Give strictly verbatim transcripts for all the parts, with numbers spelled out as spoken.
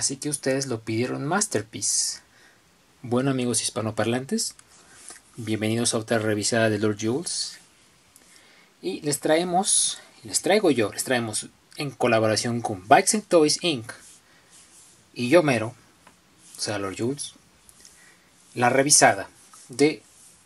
así que ustedes lo pidieron Masterpiece. Bueno, amigos hispanoparlantes, bienvenidos a otra revisada de Lord Jules. Y les traemos, les traigo yo, les traemos en colaboración con Bikes and Toys incorporated y yo mero, o sea Lord Jules, la revisada de,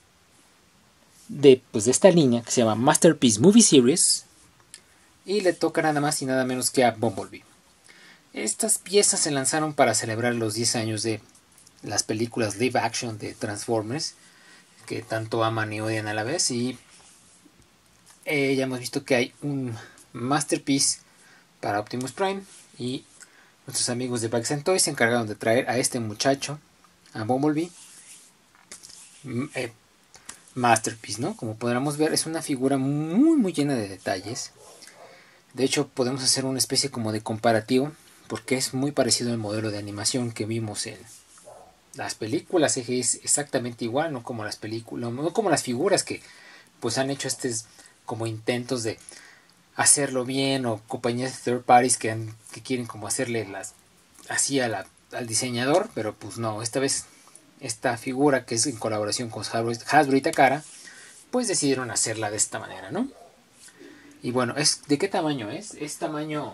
de, pues de esta línea que se llama Masterpiece Movie Series, y le toca nada más y nada menos que a Bumblebee. Estas piezas se lanzaron para celebrar los diez años de las películas live action de Transformers, que tanto aman y odian a la vez, y eh, ya hemos visto que hay un Masterpiece para Optimus Prime, y nuestros amigos de Bikes and Toys se encargaron de traer a este muchacho, a Bumblebee, eh, Masterpiece, ¿no? Como podremos ver, es una figura muy muy llena de detalles. De hecho, podemos hacer una especie como de comparativo, porque es muy parecido al modelo de animación que vimos en las películas. Es exactamente igual, no como las películas, no como las figuras que pues han hecho estos como intentos de hacerlo bien, o compañías de third parties que, han, que quieren como hacerle las así a la, al diseñador, pero pues no, esta vez esta figura que es en colaboración con Hasbro y Takara, pues decidieron hacerla de esta manera, ¿no? Y bueno, es ¿de qué tamaño es? Es tamaño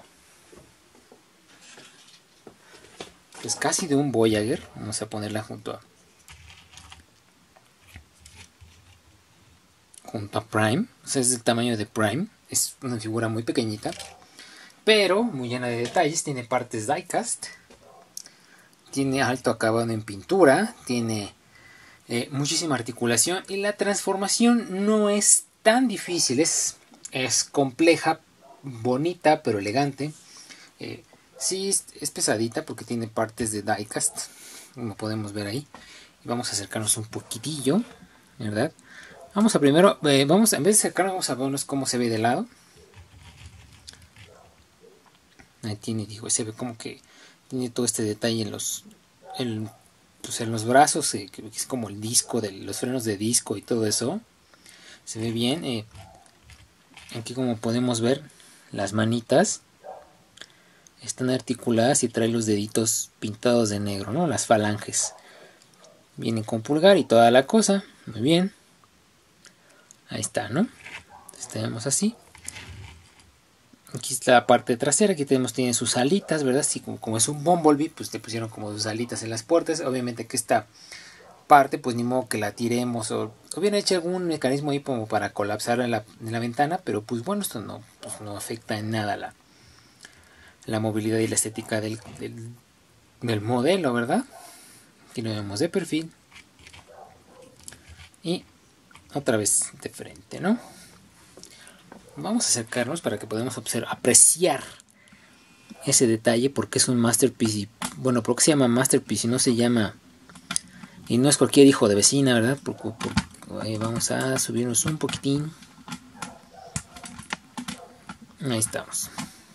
pues casi de un Voyager. Vamos a ponerla junto a junto a Prime, o sea, es del tamaño de Prime. Es una figura muy pequeñita, pero muy llena de detalles. Tiene partes diecast, tiene alto acabado en pintura, tiene eh, muchísima articulación, y la transformación no es tan difícil, es, es compleja, bonita, pero elegante. Eh, sí, es, es pesadita porque tiene partes de diecast, como podemos ver ahí. Vamos a acercarnos un poquitillo, ¿verdad? Vamos a primero, eh, vamos, en vez de acercarnos, vamos a vernos cómo se ve de lado. Ahí tiene, digo, se ve como que tiene todo este detalle en los, en, pues en los brazos, eh, que es como el disco, de los frenos de disco y todo eso. Se ve bien. Eh, aquí como podemos ver, las manitas están articuladas y trae los deditos pintados de negro, ¿no? Las falanges. Vienen con pulgar y toda la cosa. Muy bien. Ahí está, ¿no? Entonces tenemos así. Aquí está la parte trasera. Aquí tenemos, tiene sus alitas, ¿verdad? Así como, como es un Bumblebee, pues le pusieron como sus alitas en las puertas. Obviamente que esta parte, pues ni modo que la tiremos, o hubiera hecho algún mecanismo ahí como para colapsar en la, en la ventana, pero pues bueno, esto no, pues no afecta en nada la, la movilidad y la estética del, del, del modelo, ¿verdad? Aquí lo vemos de perfil y otra vez de frente, ¿no? Vamos a acercarnos para que podamos observar, apreciar ese detalle, porque es un Masterpiece. Y, bueno, porque se llama Masterpiece y no se llama, y no es cualquier hijo de vecina, ¿verdad? Por, por, por, ahí vamos a subirnos un poquitín. Ahí estamos.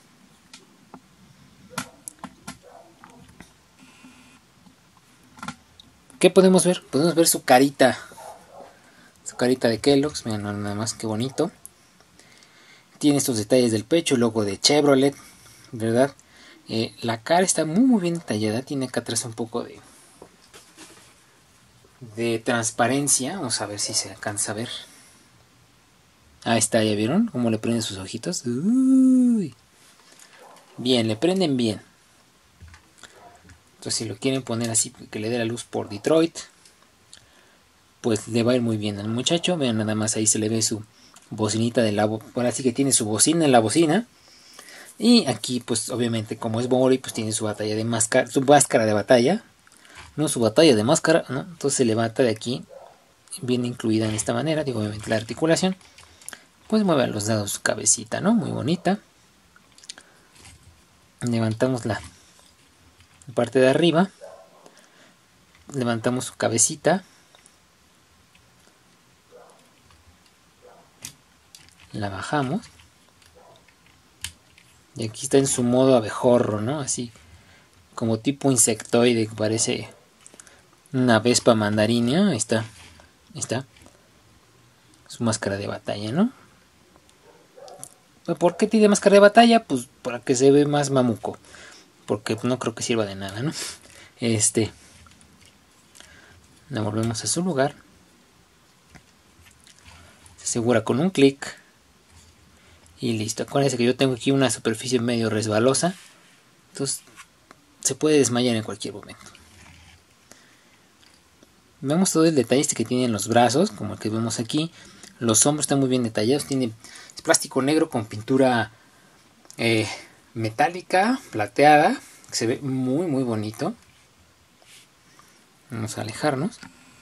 ¿Qué podemos ver? Podemos ver su carita. Su carita de Kellogg's. Miren nada más que bonito. Tiene estos detalles del pecho, el logo de Chevrolet, ¿verdad? Eh, la cara está muy muy bien detallada. Tiene acá atrás un poco de de transparencia. Vamos a ver si se alcanza a ver. Ahí está, ¿ya vieron cómo le prenden sus ojitos? Uy. Bien, le prenden bien. Entonces si lo quieren poner así, que le dé la luz por Detroit, pues le va a ir muy bien al muchacho. Vean nada más, ahí se le ve su bocinita de la bo ahora sí que tiene su bocina en la bocina. Y aquí pues obviamente como es Bumblebee, pues tiene su batalla de máscara, su máscara de batalla. No su batalla de máscara, ¿no? Entonces se levanta de aquí, viene incluida en esta manera. Digo, obviamente la articulación. Pues mueve a los lados su cabecita, ¿no? Muy bonita. Levantamos la parte de arriba. Levantamos su cabecita. La bajamos. Y aquí está en su modo abejorro, ¿no? Así como tipo insectoide, que parece una vespa mandarina. Ahí está. Ahí está. Su máscara de batalla, ¿no? ¿Por qué tiene máscara de batalla? Pues para que se ve más mamuco. porque no creo que sirva de nada, ¿no? Este, la volvemos a su lugar. Se asegura con un clic. Y listo. Acuérdense que yo tengo aquí una superficie medio resbalosa. Entonces se puede desmayar en cualquier momento. Vemos todo el detalle este que tienen los brazos, como el que vemos aquí. Los hombros están muy bien detallados. Tiene es plástico negro con pintura eh, metálica, plateada. Que se ve muy muy bonito. Vamos a alejarnos.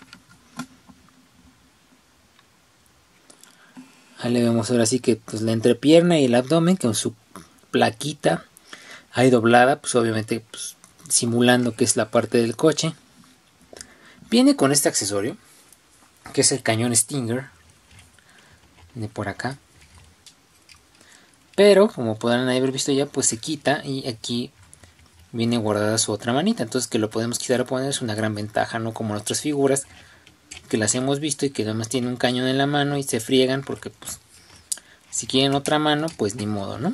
Ahí le vemos ahora sí que pues, la entrepierna y el abdomen con su plaquita ahí doblada, pues obviamente pues, simulando que es la parte del coche. Viene con este accesorio, que es el cañón Stinger, de por acá. Pero, como podrán haber visto ya, pues se quita y aquí viene guardada su otra manita. Entonces que lo podemos quitar o poner es una gran ventaja, no como nuestras figuras, que las hemos visto y que además tienen un cañón en la mano y se friegan porque pues si quieren otra mano, pues ni modo, ¿no?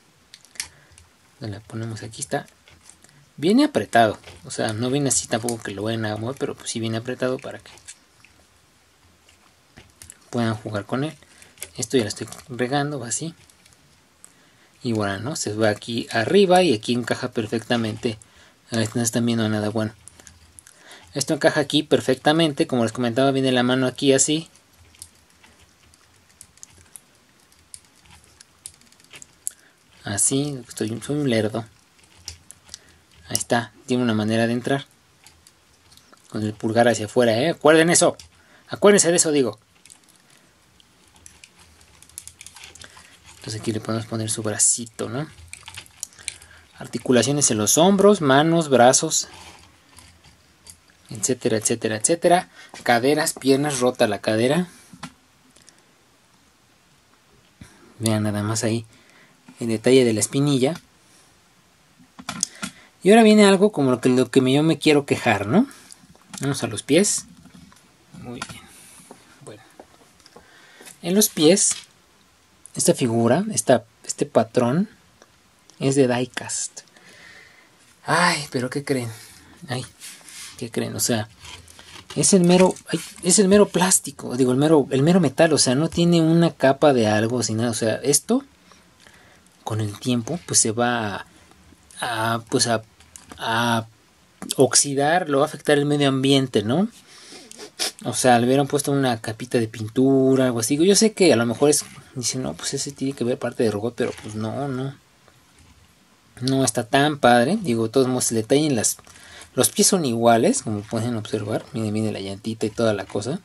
La ponemos aquí, está. Viene apretado, o sea, no viene así tampoco que lo vayan a mover, pero pues sí viene apretado para que puedan jugar con él. Esto ya lo estoy regando, va así. Y bueno, ¿no? Se va aquí arriba y aquí encaja perfectamente. A ver, no están viendo nada, bueno. Esto encaja aquí perfectamente, como les comentaba, viene la mano aquí así. Así, estoy, soy un lerdo. Ahí está, tiene una manera de entrar. Con el pulgar hacia afuera, ¿eh? Acuerden eso. Acuérdense de eso, digo. Entonces aquí le podemos poner su bracito, ¿no? Articulaciones en los hombros, manos, brazos, etcétera, etcétera, etcétera. Caderas, piernas, rota la cadera. Vean nada más ahí el detalle de la espinilla. Y ahora viene algo como lo que, lo que yo me quiero quejar, ¿no? Vamos a los pies. Muy bien. Bueno. En los pies, esta figura, esta, este patrón, es de diecast. Ay, pero ¿qué creen? Ay, ¿qué creen? O sea, es el mero, ay, es el mero plástico, digo, el mero, el mero metal, o sea, no tiene una capa de algo, sin nada. O sea, esto, con el tiempo, pues se va a, a pues a, a oxidar, lo va a afectar el medio ambiente, ¿no? O sea, le hubieran puesto una capita de pintura, algo así. Yo sé que a lo mejor es, dicen, no, pues ese tiene que ver parte de robot, pero pues no, no. No está tan padre. Digo, de todos modos, el detalle en las... Los pies son iguales, como pueden observar. Miren, miren la llantita y toda la cosa.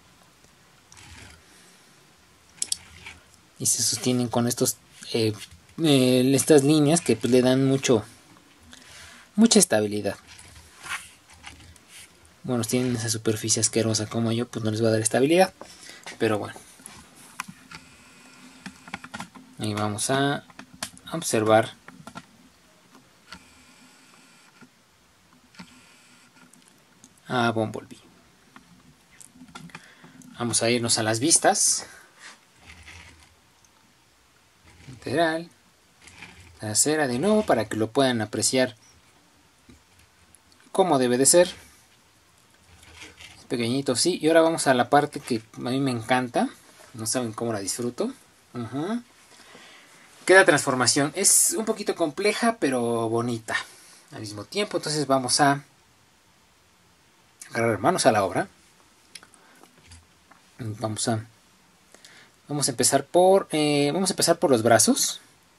Y se sostienen con estos... Eh, eh, estas líneas que pues, le dan mucho... Mucha estabilidad. Bueno, si tienen esa superficie asquerosa como yo, pues no les va a dar estabilidad. Pero bueno. Y vamos a observar a Bumblebee. Vamos a irnos a las vistas. Lateral. Trasera de nuevo para que lo puedan apreciar como debe de ser. Es pequeñito, sí. Y ahora vamos a la parte que a mí me encanta. No saben cómo la disfruto. Uh-huh. Queda transformación. Es un poquito compleja, pero bonita al mismo tiempo. Entonces vamos a agarrar manos a la obra. Vamos a vamos a empezar por eh, vamos a empezar por los brazos.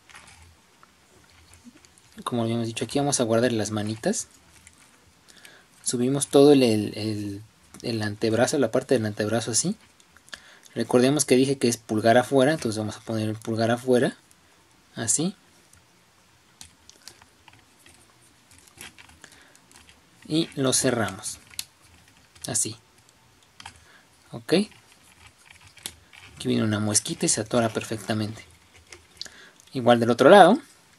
Como habíamos dicho, aquí vamos a guardar las manitas. Subimos todo el, el, el, el antebrazo, la parte del antebrazo así. Recordemos que dije que es pulgar afuera, entonces vamos a poner el pulgar afuera. Así. Y lo cerramos. Así. Ok. Aquí viene una muesquita y se atora perfectamente. Igual del otro lado.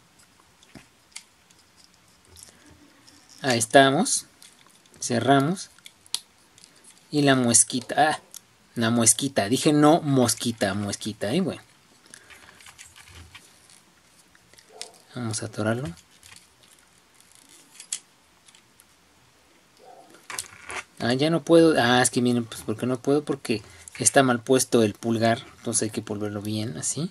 Ahí estamos. Cerramos. Y la muesquita. Ah, la muesquita. Dije no mosquita, muesquita. Y bueno. Vamos a atorarlo. Ah, ya no puedo. Ah, es que miren, pues porque no puedo, porque está mal puesto el pulgar. Entonces hay que volverlo bien, así.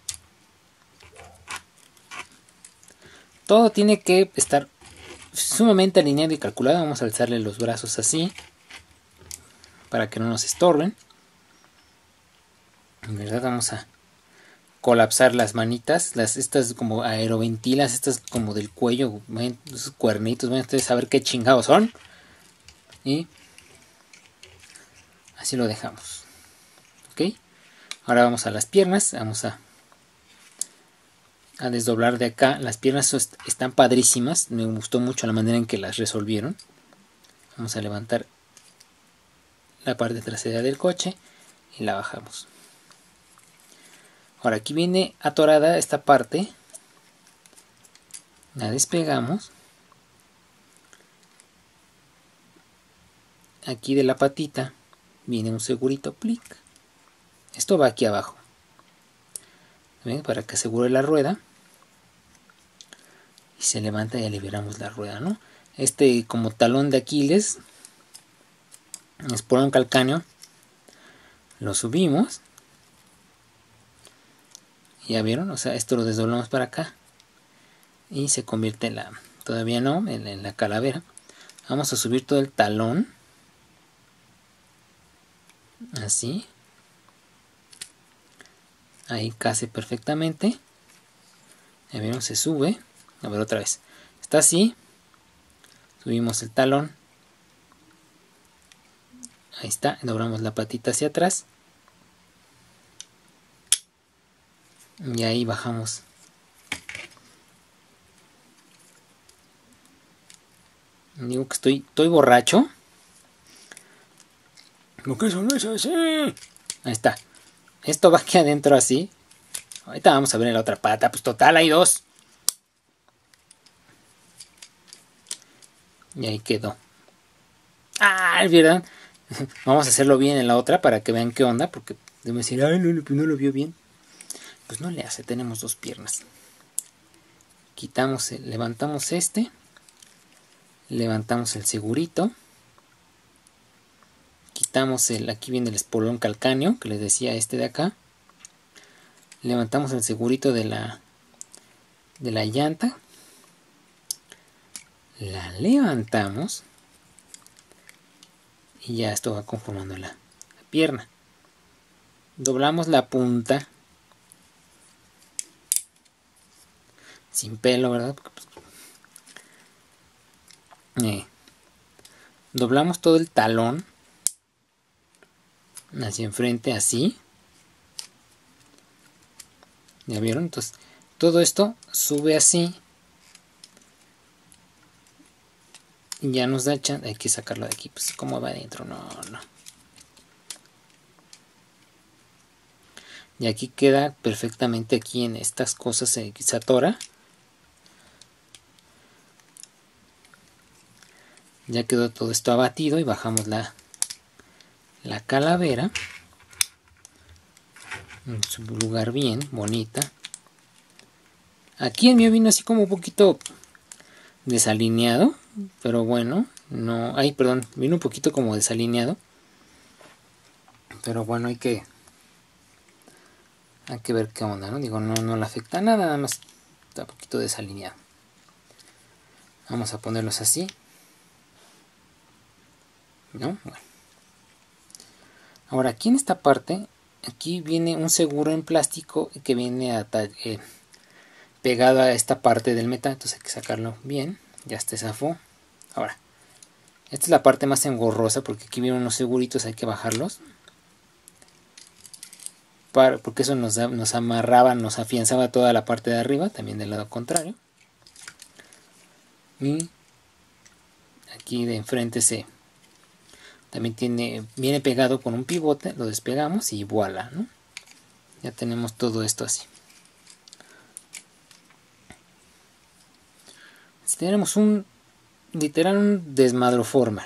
Todo tiene que estar sumamente alineado y calculado. Vamos a alzarle los brazos así, para que no nos estorben. En verdad vamos a colapsar las manitas, las estas como aeroventilas, estas como del cuello, ¿ven? Esos cuernitos, van a ustedes saber qué chingados son. Y así lo dejamos. Ok. Ahora vamos a las piernas. Vamos a, a desdoblar de acá. Las piernas están padrísimas. Me gustó mucho la manera en que las resolvieron. Vamos a levantar la parte trasera del coche y la bajamos. Ahora aquí viene atorada esta parte. La despegamos. Aquí de la patita viene un segurito, plic. Esto va aquí abajo. ¿Ven? Para que asegure la rueda. Y se levanta y liberamos la rueda, ¿no? Este como talón de Aquiles, esporón calcáneo, lo subimos. Ya vieron, o sea, esto lo desdoblamos para acá. Y se convierte en la, todavía no, en, en la calavera. Vamos a subir todo el talón. Así. Ahí casi perfectamente. Ya vieron, se sube. A ver otra vez. Está así. Subimos el talón. Ahí está. Doblamos la patita hacia atrás. Y ahí bajamos. Digo que estoy, estoy borracho. Lo que eso no es así. Ahí está. Esto va aquí adentro así. Ahorita vamos a ver en la otra pata. Pues total, hay dos. Y ahí quedó. Ah, ¿verdad? Vamos a hacerlo bien en la otra para que vean qué onda. Porque debo decir, ay, no, no lo vio bien. Pues no le hace, tenemos dos piernas. Quitamos, el, levantamos este. Levantamos el segurito. Quitamos el, aquí viene el espolón calcáneo, que les decía este de acá. Levantamos el segurito de la, de la llanta. La levantamos. Y ya esto va conformando la, la pierna. Doblamos la punta. Sin pelo, ¿verdad? Porque, pues, eh, doblamos todo el talón. Hacia enfrente, así. ¿Ya vieron? Entonces, todo esto sube así. Y ya nos da chance. Hay que sacarlo de aquí. Pues, ¿cómo va adentro? No, no. Y aquí queda perfectamente aquí en estas cosas. Se, se atora. Ya quedó todo esto abatido. Y bajamos la, la calavera. En su lugar bien, bonita. Aquí el mío vino así como un poquito desalineado. Pero bueno, no. Ay, perdón, vino un poquito como desalineado. Pero bueno, hay que. Hay que ver qué onda, ¿no? Digo, no, no le afecta nada, nada más está un poquito desalineado. Vamos a ponerlos así. ¿No? Bueno. Ahora, aquí en esta parte, aquí viene un seguro en plástico que viene a, eh, pegado a esta parte del metal. Entonces hay que sacarlo bien. Ya se zafó. Ahora, esta es la parte más engorrosa porque aquí vienen unos seguritos, hay que bajarlos. Para, porque eso nos, da, nos amarraba, nos afianzaba toda la parte de arriba, también del lado contrario. Y aquí de enfrente se también tiene, viene pegado con un pivote, lo despegamos y voilà, ¿no? Ya tenemos todo esto así. Si tenemos un literal un desmadroformer.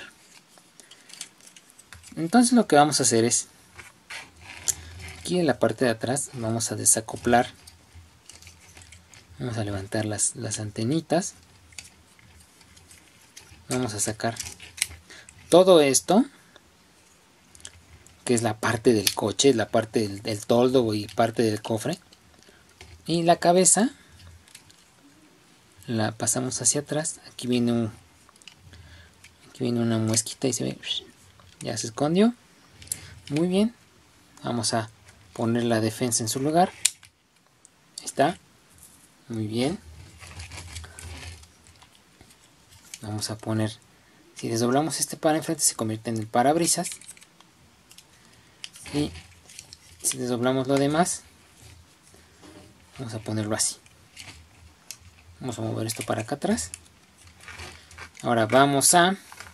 Entonces lo que vamos a hacer es aquí en la parte de atrás vamos a desacoplar, vamos a levantar las, las antenitas, vamos a sacar todo esto, que es la parte del coche, la parte del, del toldo y parte del cofre, y la cabeza la pasamos hacia atrás. Aquí viene un aquí viene una muesquita y se ve, ya se escondió. Muy bien, vamos a poner la defensa en su lugar. Ahí está, muy bien. Vamos a poner, si desdoblamos este para enfrente se convierte en el parabrisas, y si desdoblamos lo demás vamos a ponerlo así. Vamos a mover esto para acá atrás. Ahora vamos a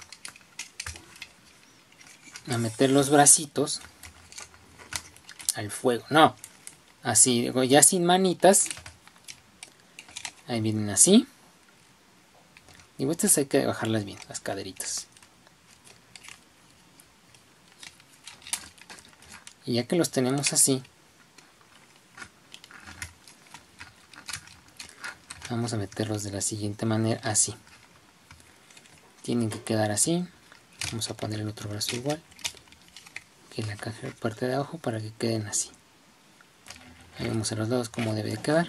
a meter los bracitos al fuego, no, así, ya sin manitas. Ahí vienen así. Y estas hay que bajarlas bien, las caderitas. Y ya que los tenemos así, vamos a meterlos de la siguiente manera, así. Tienen que quedar así. Vamos a poner el otro brazo igual que la caja, parte de abajo, para que queden así. Ahí vemos a los lados cómo debe de quedar.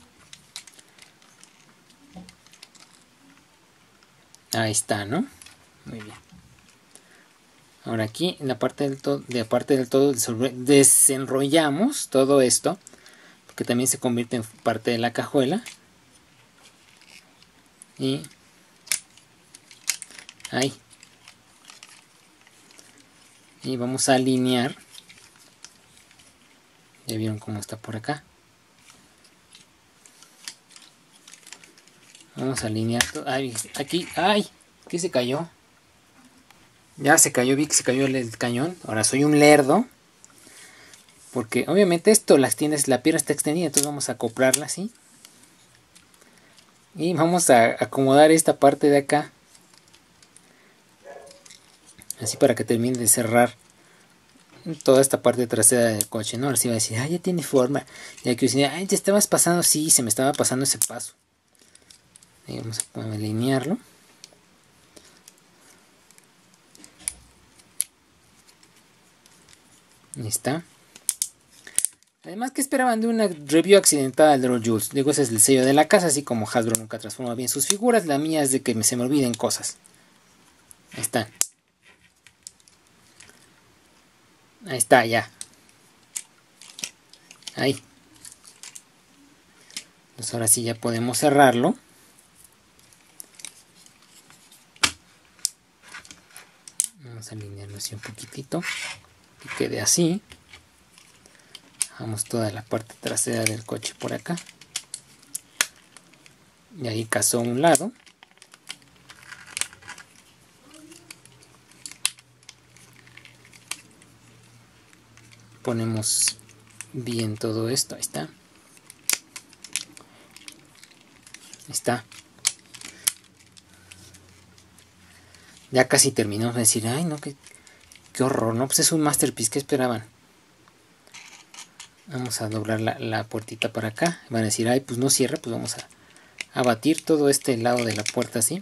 Ahí está, ¿no? Muy bien. Ahora aquí en la parte del todo, de parte del todo desenrollamos todo esto, porque también se convierte en parte de la cajuela. Y ahí. Y vamos a alinear. Ya vieron cómo está por acá. Vamos a alinear todo. Ay, aquí, ay, ¿qué se cayó? Ya se cayó, vi que se cayó el, el cañón. Ahora soy un lerdo. Porque obviamente esto las tienes, la piedra está extendida, entonces vamos a acoplarla así. Y vamos a acomodar esta parte de acá. Así para que termine de cerrar toda esta parte trasera del coche, ¿no? Ahora sí va a decir, ah, ya tiene forma. Y aquí decir, ay, te estabas pasando, sí, se me estaba pasando ese paso. Ahí vamos a alinearlo. Ahí está. Además, ¿qué esperaban de una review accidentada del Draw Jules? Digo, ese es el sello de la casa, así como Hasbro nunca transforma bien sus figuras. La mía es de que se me olviden cosas. Ahí están. Ahí está, ya. Ahí. Entonces ahora sí ya podemos cerrarlo. Vamos a alinearlo así un poquitito. Que quede así. Dejamos toda la parte trasera del coche por acá. Y ahí casó un lado. Ponemos bien todo esto. Ahí está. Ahí está. Ya casi terminamos de decir, ay no, qué, qué horror, no, pues es un masterpiece, ¿qué esperaban? Vamos a doblar la, la puertita para acá. Van a decir, ay, pues no cierra, pues vamos a, a batir todo este lado de la puerta así.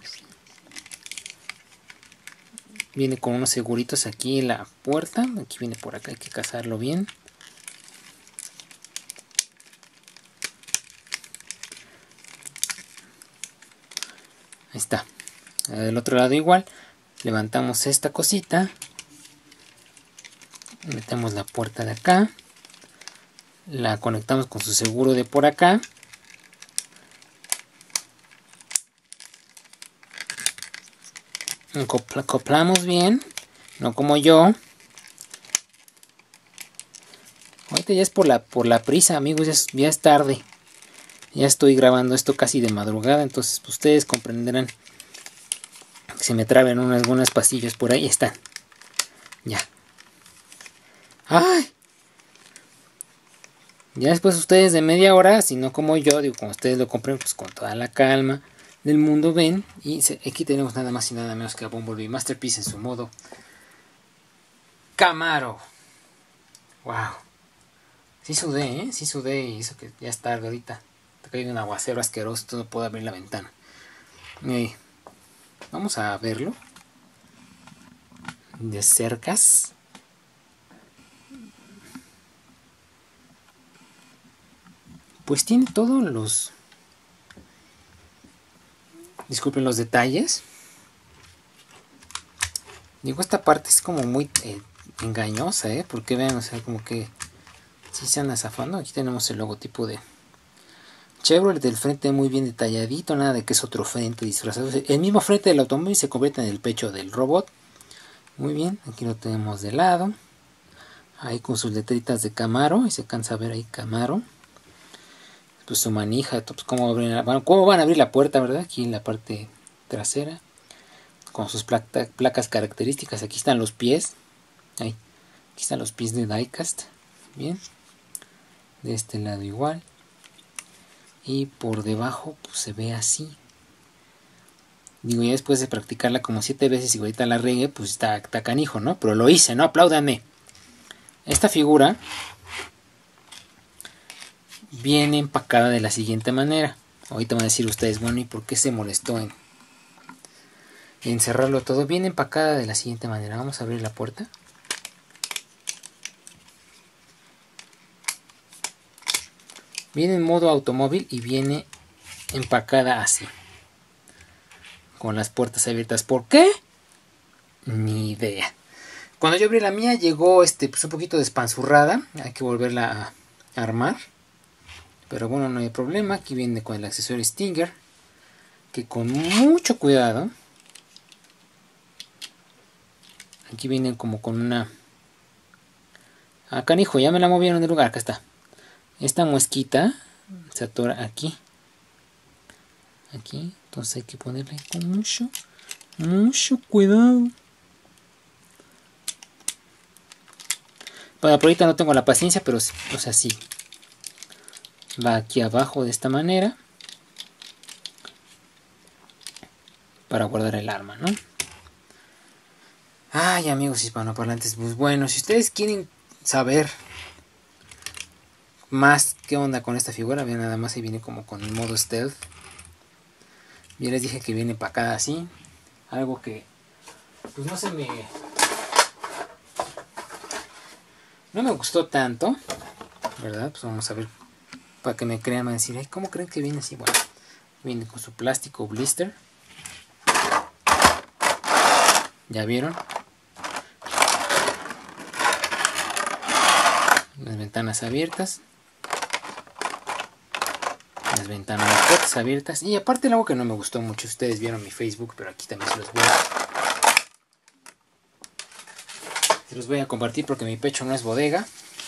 Viene con unos seguritos aquí en la puerta. Aquí viene por acá, hay que casarlo bien. Ahí está. Del otro lado igual. Levantamos esta cosita. Metemos la puerta de acá. La conectamos con su seguro de por acá. Acoplamos bien. No como yo. Ahorita ya es por la, por la prisa, amigos. Ya es, ya es tarde. Ya estoy grabando esto casi de madrugada. Entonces pues, ustedes comprenderán que se me traben unas, algunas pasillas por ahí. Están. Ya. ¡Ay! Ya después ustedes de media hora, si no como yo, digo, como ustedes lo compren, pues con toda la calma del mundo ven. Y se, aquí tenemos nada más y nada menos que a Bumblebee Masterpiece en su modo Camaro. Wow. Sí sudé, ¿eh? Sí sudé y eso que ya es tarde ahorita. Te cae un aguacero asqueroso, no puedo abrir la ventana. Y vamos a verlo. de cercas. Pues tiene todos los... Disculpen los detalles. Digo, esta parte es como muy eh, engañosa, ¿eh? Porque vean, o sea, como que sí se anda zafando. Aquí tenemos el logotipo de Chevrolet del frente muy bien detalladito. Nada de que es otro frente disfrazado. El mismo frente del automóvil se convierte en el pecho del robot. Muy bien, aquí lo tenemos de lado. Ahí con sus letritas de Camaro. Y se cansa ver ahí Camaro. Pues su manija, pues cómo, abren, cómo van a abrir la puerta, ¿verdad? Aquí en la parte trasera. Con sus placa, placas características. Aquí están los pies. Ahí. Aquí están los pies de diecast. Bien. De este lado igual. Y por debajo pues se ve así. Digo, ya después de practicarla como siete veces y ahorita la regué, pues está, está canijo, ¿no? Pero lo hice, ¿no? Apláudanme. Esta figura viene empacada de la siguiente manera. Ahorita van a decir ustedes, bueno, ¿y por qué se molestó en, en cerrarlo todo? Viene empacada de la siguiente manera. Vamos a abrir la puerta. Viene en modo automóvil y viene empacada así. Con las puertas abiertas. ¿Por qué? Ni idea. Cuando yo abrí la mía llegó este, pues un poquito despanzurrada. Hay que volverla a armar. Pero bueno, no hay problema. Aquí viene con el accesorio Stinger. Que con mucho cuidado. Aquí vienen como con una... Ah, canijo, ya me la movieron de lugar. Acá está. Esta muesquita se atora aquí. Aquí. Entonces hay que ponerle con mucho, mucho cuidado. Bueno, por ahorita no tengo la paciencia, pero o sea, sí. Va aquí abajo de esta manera. Para guardar el arma, ¿no? Ay, amigos hispanoparlantes, pues bueno, si ustedes quieren saber más qué onda con esta figura, vean nada más, ahí viene como con el modo stealth. Ya les dije que viene empacada así. Algo que pues no se me... No me gustó tanto, ¿verdad? Pues vamos a ver, para que me crean, van a decir, ay, ¿cómo creen que viene así? Bueno, viene con su plástico blister. ¿Ya vieron? Las ventanas abiertas. Las ventanas, las puertas abiertas. Y aparte algo que no me gustó mucho, ustedes vieron mi Facebook, pero aquí también se los voy a... Se los voy a compartir porque mi pecho no es bodega.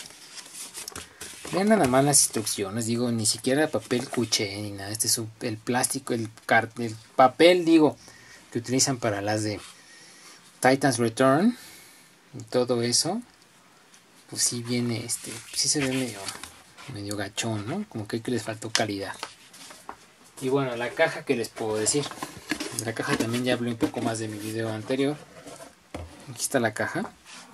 Vean nada más las instrucciones, digo, ni siquiera papel cuché ni nada. Este es el plástico, el, el papel, digo, que utilizan para las de Titans Return y todo eso. Pues sí viene, este, sí se ve medio, medio gachón, ¿no? Como que, que les faltó calidad. Y bueno, la caja, ¿qué les puedo decir? La caja también ya hablé un poco más de mi video anterior. Aquí está la caja.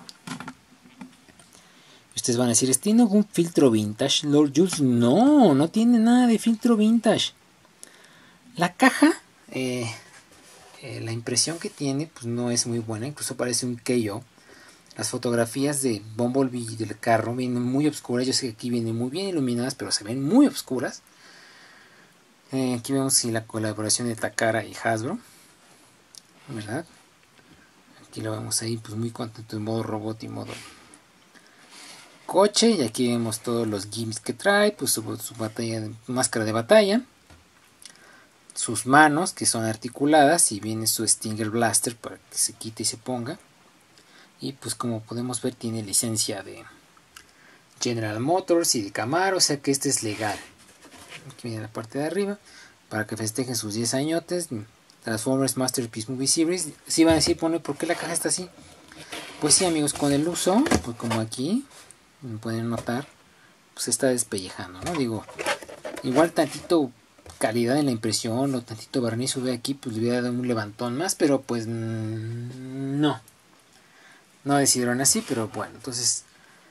Ustedes van a decir, ¿tiene algún filtro vintage, Lord Jules? No, no tiene nada de filtro vintage. La caja, eh, eh, la impresión que tiene, pues no es muy buena. Incluso parece un K O. Las fotografías de Bumblebee del carro vienen muy oscuras. Yo sé que aquí vienen muy bien iluminadas, pero se ven muy oscuras. Eh, aquí vemos sí, la colaboración de Takara y Hasbro, ¿verdad? Aquí lo vemos ahí, pues muy contento en modo robot y modo coche. Y aquí vemos todos los gimmicks que trae, pues su, su batalla de, máscara de batalla, sus manos que son articuladas y viene su Stinger Blaster para que se quite y se ponga. Y pues como podemos ver tiene licencia de General Motors y de Camaro, o sea que este es legal. Aquí viene la parte de arriba para que festejen sus diez añotes. Transformers Masterpiece Movie Series. Si van a decir, pone, ¿por qué la caja está así? Pues sí, amigos, con el uso, pues como aquí pueden notar, pues está despellejando, ¿no? Digo, igual tantito calidad en la impresión o tantito barniz sube aquí, pues le hubiera dado un levantón más, pero pues mmm, no. No decidieron así, pero bueno, entonces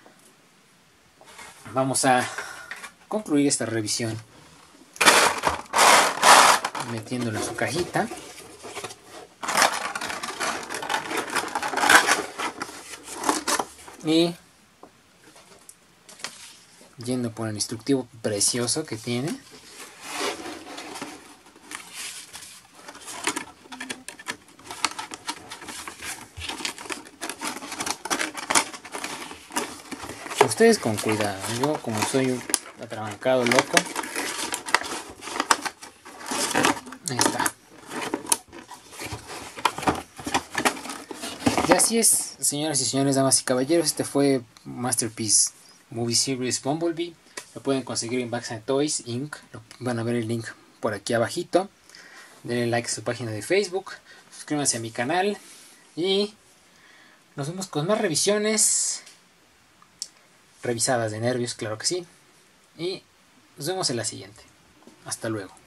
vamos a concluir esta revisión metiéndolo en su cajita. Y yendo por el instructivo precioso que tiene. Ustedes con cuidado, yo como soy un atrabancado loco. Ahí está. Y así es, señoras y señores, damas y caballeros, este fue Masterpiece Movie Series Bumblebee. Lo pueden conseguir en Backside Toys incorporated. Lo, van a ver el link por aquí abajito. Denle like a su página de Facebook. Suscríbanse a mi canal. Y nos vemos con más revisiones. Revisadas de nervios, claro que sí. Y nos vemos en la siguiente. Hasta luego.